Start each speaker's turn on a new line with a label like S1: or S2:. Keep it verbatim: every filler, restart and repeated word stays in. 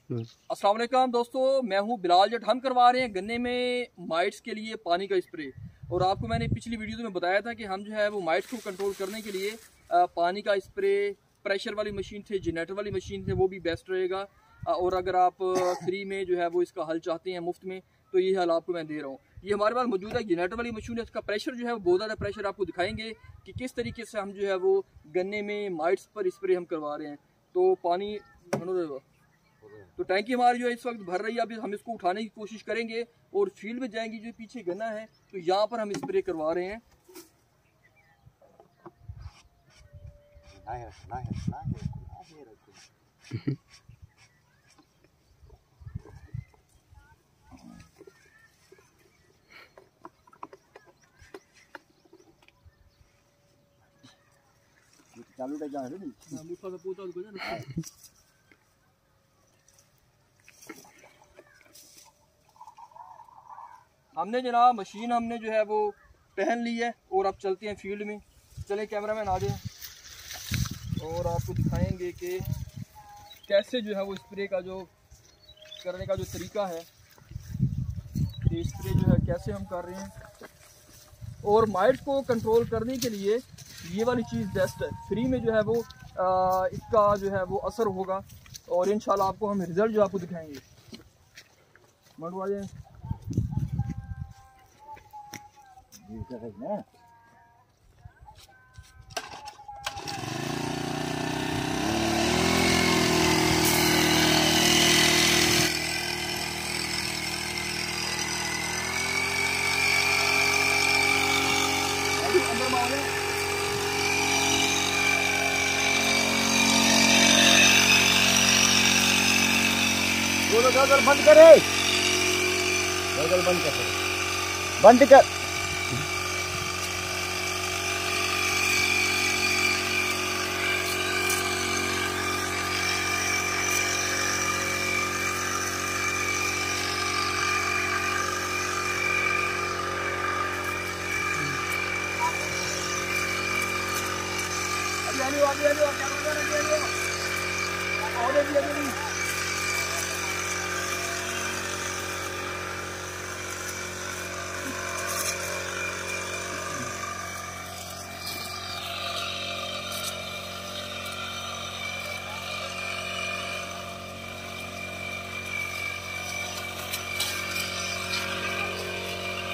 S1: अस्सलाम वालेकुम दोस्तों, मैं हूं बिलाल जट। हम करवा रहे हैं गन्ने में माइट्स के लिए पानी का स्प्रे। और आपको मैंने पिछली वीडियो में बताया था कि हम जो है वो माइट्स को कंट्रोल करने के लिए पानी का स्प्रे, प्रेशर वाली मशीन थे, जनरेटर वाली मशीन थे, वो भी बेस्ट रहेगा। और अगर आप फ्री में जो है वो इसका हल चाहते हैं मुफ्त में, तो ये हल आपको मैं दे रहा हूँ। ये हमारे पास मौजूद है जनरेटर वाली मशीन है। इसका प्रेशर जो है वो बहुत ज़्यादा प्रेशर आपको दिखाएंगे कि किस तरीके से हम जो है वो गन्ने में माइट्स पर स्प्रे हम करवा रहे हैं। तो पानी तो टैंकी हमारी जो है इस वक्त भर रही है। अभी हम इसको उठाने की कोशिश करेंगे और फील्ड में जाएंगे। जो पीछे गन्ना है तो यहाँ पर हम स्प्रे करवा रहे हैं। चालू जा हमने जनाब मशीन हमने जो है वो पहन ली है और अब चलते हैं फील्ड में। चले कैमरामैन आ जाए और आपको दिखाएंगे कि कैसे जो है वो स्प्रे का जो करने का जो तरीका है, ये स्प्रे जो है कैसे हम कर रहे हैं। और माइट्स को कंट्रोल करने के लिए ये वाली चीज़ बेस्ट है। फ्री में जो है वो आ, इसका जो है वो असर होगा और इंशाल्लाह आपको हम रिजल्ट जो आपको दिखाएंगे। मंडवा जाए ना अंदर मारे दोनों गगल बंद करे, गगल बंद कर बंद कर। अभी आने वाली है, क्या बोल रहा है?